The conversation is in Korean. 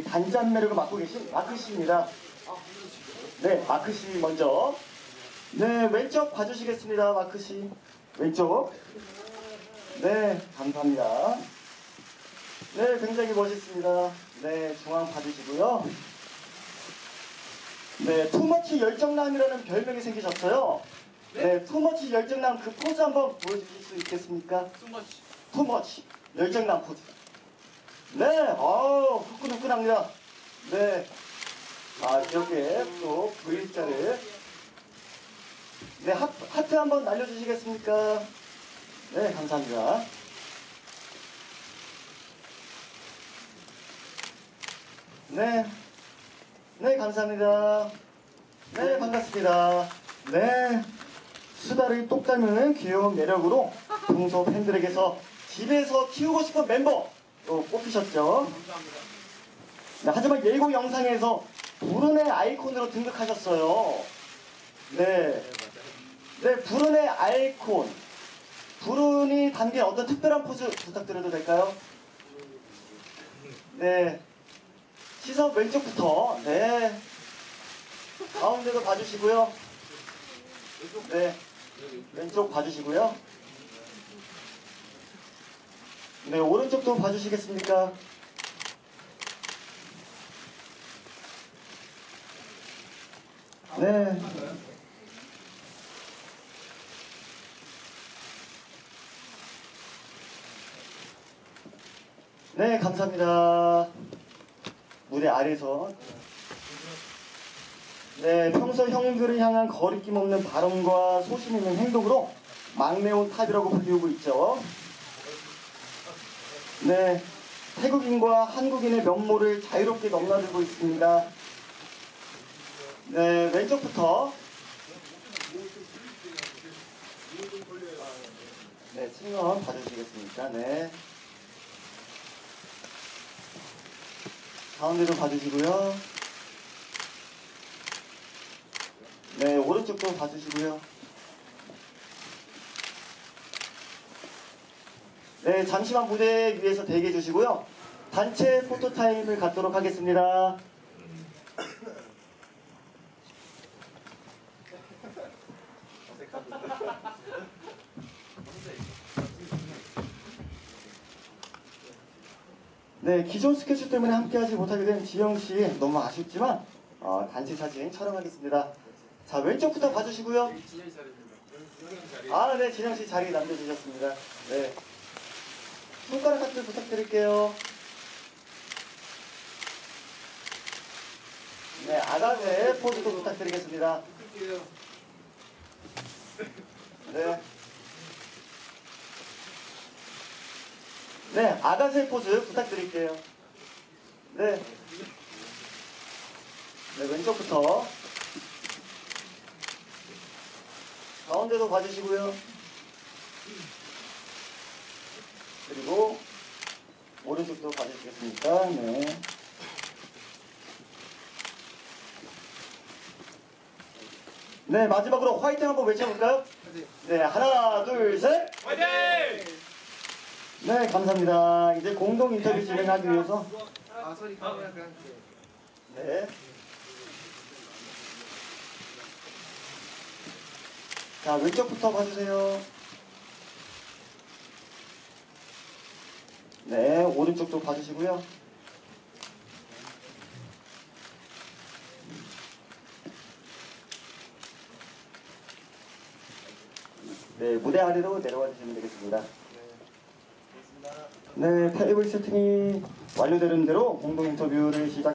단짠 매력을 맡고 계신 마크 씨입니다. 네, 마크 씨 먼저. 네, 왼쪽 봐주시겠습니다, 마크 씨. 왼쪽. 네, 감사합니다. 네, 굉장히 멋있습니다. 네, 중앙 봐주시고요. 네, 투머치 열정남이라는 별명이 생기셨어요. 네, 투머치 열정남 그 포즈 한번 보여주실 수 있겠습니까? 투머치 열정남 포즈. 네, 후끈후끈합니다. 네, 이렇게 또 V자를. 네, 하트 한번 날려주시겠습니까? 네, 감사합니다. 네, 네, 감사합니다. 네, 반갑습니다. 네, 수다를 똑 닮은 귀여운 매력으로 평소 팬들에게서 집에서 키우고 싶은 멤버 뽑히셨죠? 네, 하지만 예고 영상에서 불운의 아이콘으로 등극하셨어요. 네, 네, 불운의 아이콘. 불운이 담긴 어떤 특별한 포즈 부탁드려도 될까요? 네, 시선 왼쪽부터. 네, 가운데도 봐주시고요. 네, 왼쪽 봐주시고요. 네, 오른쪽도 봐주시겠습니까? 네. 네, 감사합니다. 무대 아래에서. 네, 평소 형들을 향한 거리낌 없는 발언과 소신 있는 행동으로 막내온 탑이라고 불리우고 있죠. 네, 태국인과 한국인의 면모를 자유롭게 넘나들고 있습니다. 네, 왼쪽부터. 네, 측면 봐주시겠습니까? 네. 가운데도 봐주시고요. 네, 오른쪽도 봐주시고요. 네, 잠시만 무대 위에서 대기해 주시고요. 단체 포토타임을 갖도록 하겠습니다. 네, 기존 스케줄 때문에 함께하지 못하게 된 지영씨 너무 아쉽지만 단체 사진 촬영하겠습니다. 자, 왼쪽부터 봐주시고요. 네, 지영씨 자리 남겨주셨습니다. 네, 손가락 하트 부탁드릴게요. 네, 아가새 포즈도 부탁드리겠습니다. 네. 네, 아가새 포즈 부탁드릴게요. 네. 네, 왼쪽부터. 가운데도 봐주시고요. 그리고 오른쪽도 봐주시겠습니까? 네. 네, 마지막으로 화이팅 한번 외쳐볼까요? 네, 하나, 둘, 셋! 화이팅! 네, 감사합니다. 이제 공동 인터뷰 진행하기 위해서. 네. 자, 왼쪽부터 봐주세요. 네, 오른쪽도 봐주시고요. 네, 무대 아래로 내려와 주시면 되겠습니다. 네, 테이블 세팅이 완료되는 대로 공동 인터뷰를 시작.